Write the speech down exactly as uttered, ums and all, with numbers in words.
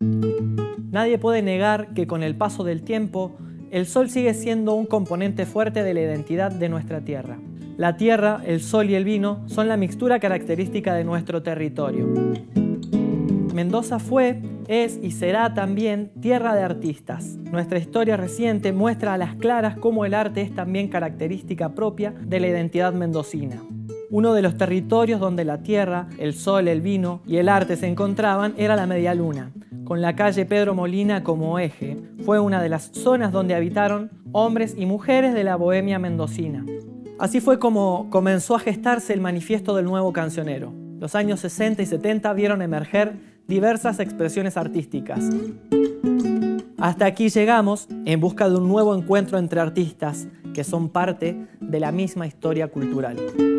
Nadie puede negar que con el paso del tiempo, el sol sigue siendo un componente fuerte de la identidad de nuestra tierra. La tierra, el sol y el vino son la mixtura característica de nuestro territorio. Mendoza fue, es y será también tierra de artistas. Nuestra historia reciente muestra a las claras cómo el arte es también característica propia de la identidad mendocina. Uno de los territorios donde la tierra, el sol, el vino y el arte se encontraban era la Media Luna, con la calle Pedro Molina como eje. Fue una de las zonas donde habitaron hombres y mujeres de la bohemia mendocina. Así fue como comenzó a gestarse el manifiesto del nuevo cancionero. Los años sesenta y setenta vieron emerger diversas expresiones artísticas. Hasta aquí llegamos en busca de un nuevo encuentro entre artistas que son parte de la misma historia cultural.